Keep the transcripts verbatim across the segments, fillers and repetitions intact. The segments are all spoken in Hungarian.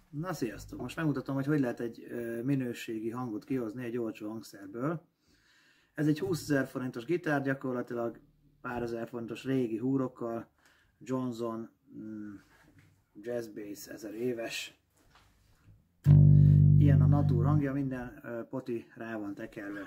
Na sziasztok! Most megmutatom, hogy hogy lehet egy minőségi hangot kihozni egy olcsó hangszerből. Ez egy húszezer forintos gitár, gyakorlatilag pár ezer forintos régi húrokkal, Johnson mm, Jazz Bass ezer éves. Ilyen a natur hangja, minden uh, poti rá van tekerve.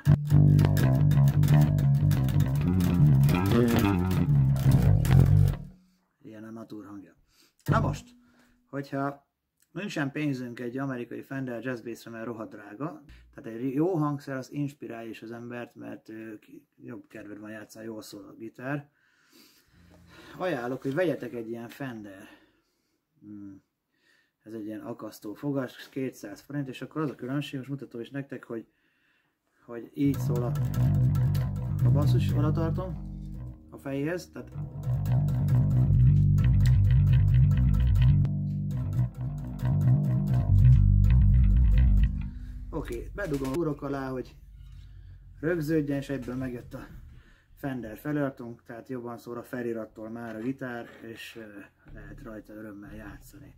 Ilyen a natur hangja. Na most, hogyha nincsen pénzünk egy amerikai Fender Jazz Bassre, mert rohadt drága, tehát egy jó hangszer az inspirálja is az embert, mert uh, jobb kedved van játszani, jól szól a gitár. Ajánlok, hogy vegyetek egy ilyen Fender. Hmm. Ez egy ilyen akasztó fogas, kétszáz forint, és akkor az a különbség, most mutatom is nektek, hogy, hogy így szól a, a basszus, oda tartom a fejéhez, tehát oké, okay, bedugom a húrok alá, hogy rögződjen, és egyből megjött a Fender feliratunk, tehát jobban szól a felirattól már a gitár, és lehet rajta örömmel játszani.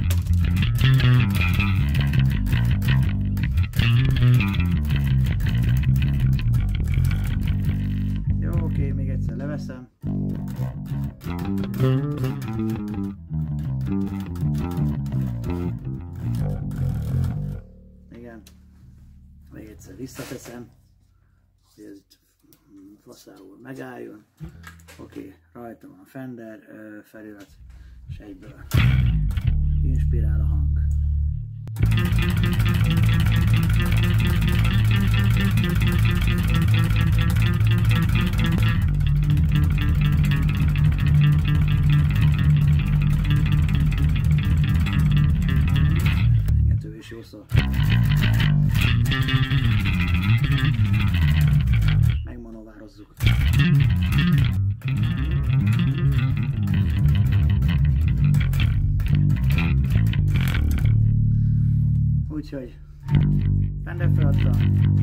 Jó, oké, okay, még egyszer leveszem. Igen, még egyszer visszateszem, hogy ez itt faszául megálljon. Oké, okay, rajta van a Fender uh, felirat, és egyből inspirál a hang. Engető is jó szól. Megmanovározzuk. Úgyhogy Fender feladta.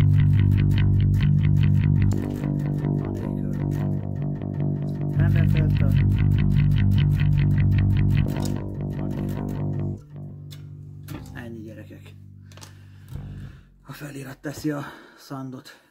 Fender feladta. Ennyi, gyerekek. A felirat teszi a szandot.